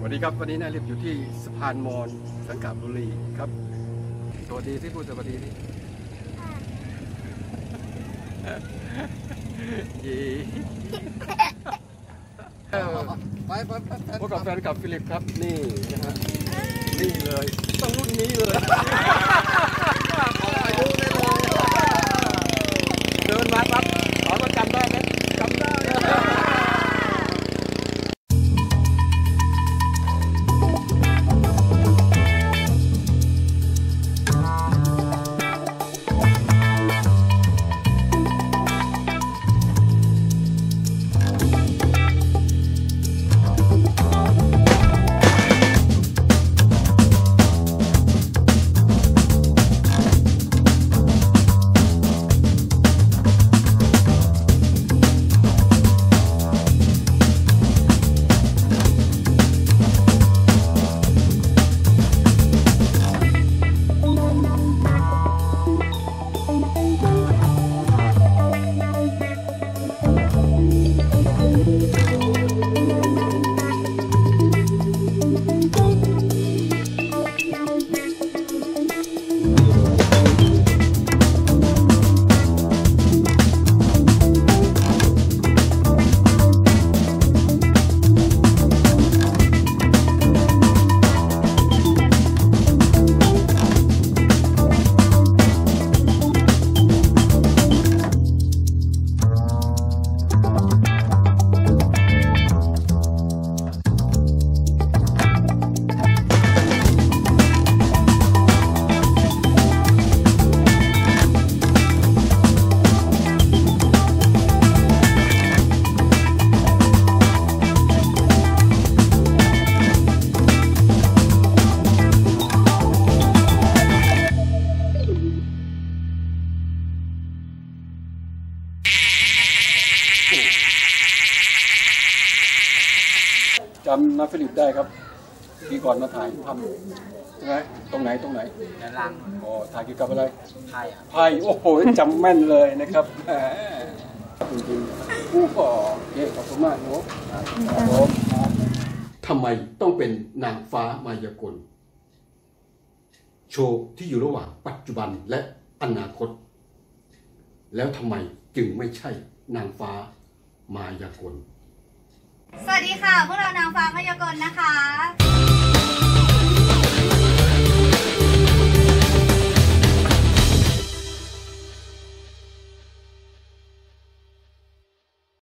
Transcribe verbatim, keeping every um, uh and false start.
วัสดีครับวันนี้นายลิฟอยู่ที่สะพานมอญสังขบุรีครับสวัสดีที่พูดสวัสดีที่ยีไปไปไปพบกับแฟนคลับฟิลิปครับนี่นะฮะนี่เลยต้องรุ่นนี้เลยเดินมาปั๊บขอมาจำได้ไหมจำได้จำนาฟิลิปได้ครับปีก่อนมาถ่ายทำใช่ไหมตรงไหนตรงไหนด้านล่างอ๋อถ่ายเกี่ยวกับอะไรไพ่ไพ่โอ้โหจำแม่นเลยนะครับจริงๆผู้ก่อเก่งขอบคุณมากครับผมทำไมต้องเป็นนางฟ้ามายากลโชว์ที่อยู่ระหว่างปัจจุบันและอนาคตแล้วทำไมจึงไม่ใช่นางฟ้ามายากลสวัสดีค่ะพวกเรานางฟ้ามายากลนะคะ